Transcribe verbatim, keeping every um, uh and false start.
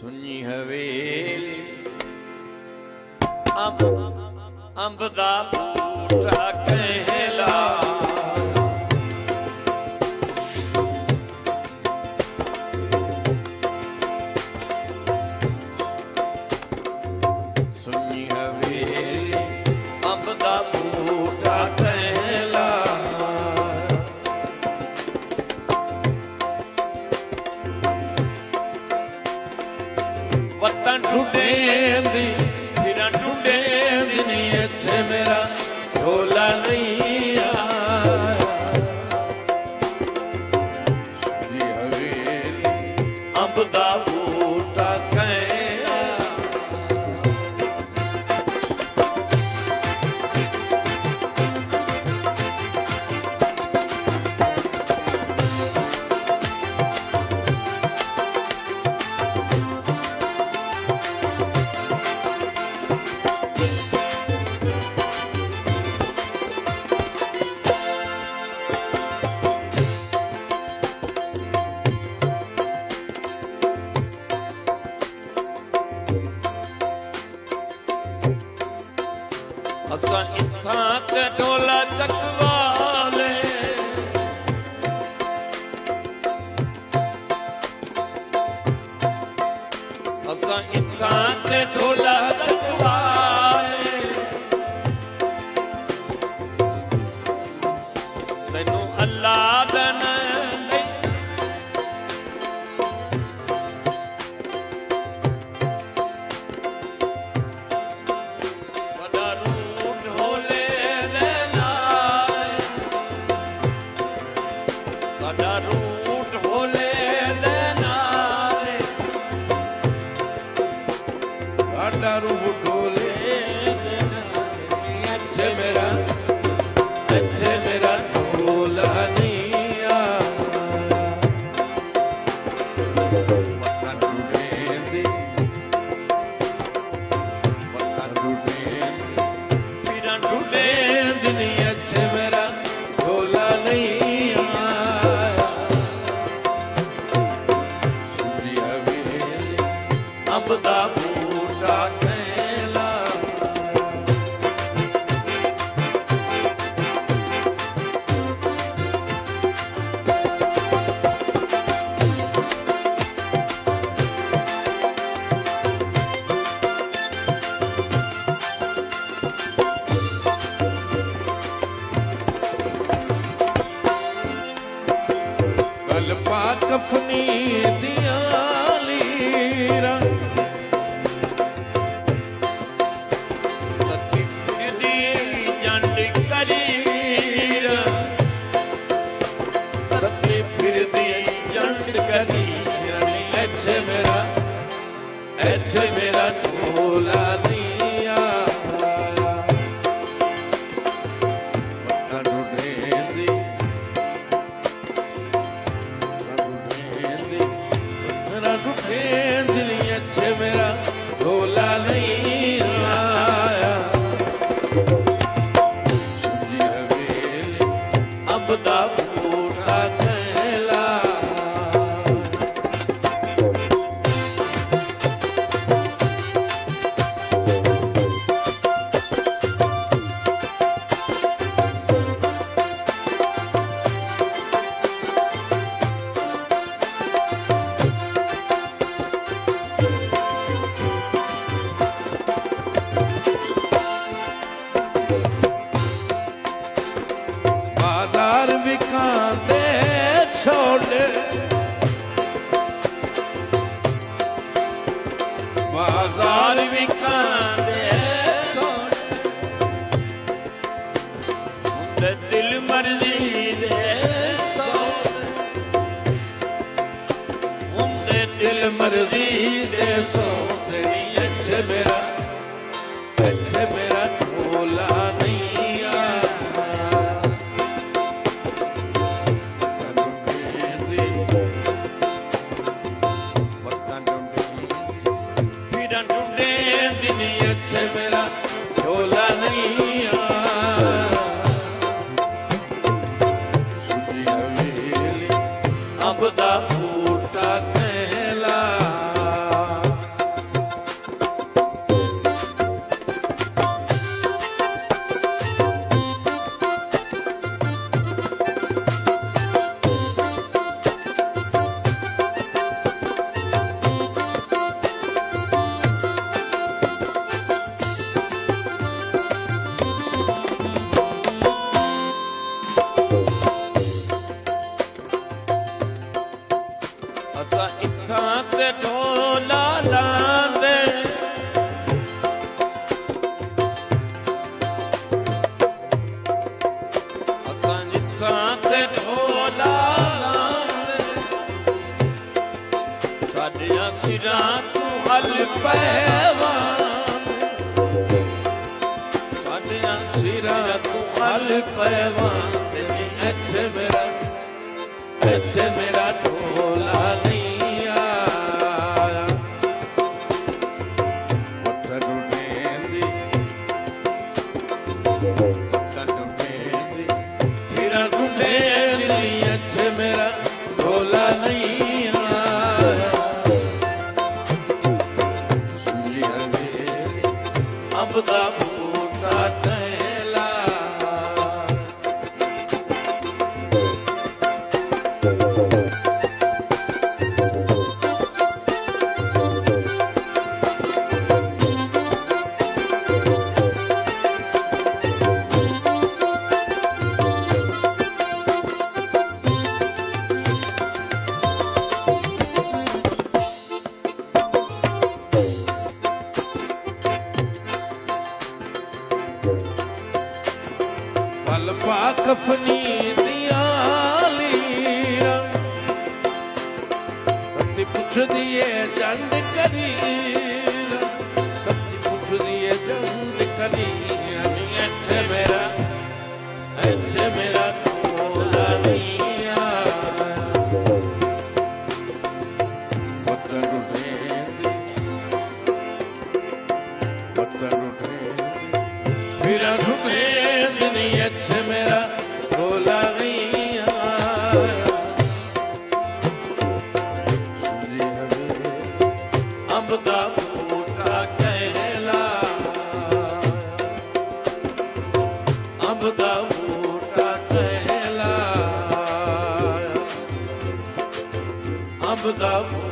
सुनी हवेली अंब अंब दा बूटा कहला सुनी हवेली अंब दा बूटा कहला वतन ढूंढेंदी फिर ढूंढेंदी नहीं अच्छे मेरा ढोला नहीं आया सुनी हवेली अंब दा बूटा कहला असा इत्थां ते ढोला चकवाले असा इत्थां ते ढोला चकवाले तैनू अल्लाह दा रूह ढोले अच्छे मेरा अच्छे मेरा ढोला नहीं आया वतन ढूंढेंदी वतन ढूंढेंदी फिर ढूंढेंदी नहीं अच्छे मेरा ढोला नहीं आया सुनी हवेली अंब दा बूटा कहला गल पा कफनी दिया लीरा अच्छे मेरा अच्छे मेरा ढोला नहीं आया वतन ढूंढेंदी ढूंढेंदी वतन ढूंढेंदी नहीं अच्छे मेरा ढोला नहीं आया सुनी हवेली अंब दा बूटा कहला बाजार विकांदे छोड़ बाजार विकांदे छोड़ उनदे दिल मर्जी दे सोच उनदे दिल मर्जी दे सोच अच्छे मेरा अच्छे मेरा ढोला नहीं अच्छे मेरा ढोला नहीं आया सुनी हवेली अंब दा बूटा कहला ते ढोला लांदे असां जिथां ते ढोला लांदे साडियां सिरां तूं हल पैवान साडियां सिरां तूं हल पैवान इत्थे मेरा इत्थे मेरा ढोला नहीं आया पत्थर ढूंढेंदी पत्थर ढूंढेंदी हीरा ढूंढेंदी इत्थे मेरा ढोला नहीं आया सुई हवेली अंब दा बूटा टहला कफनी दिया लीरा कत्ती पुछ दिए जंड करीरा कत्ती पुछ दिए जंड करीरा इत्थे मेरा इत्थे मेरा ढोला नहीं आया पत्थर ढूंढेंदी पत्थर ढूंढेंदी फिर ढूंढेंदी नहीं इत्थे मेरा ढोला नहीं आया सुई हवेली अंब दा बूटा टहला अंब दा बूटा टहला अंब दा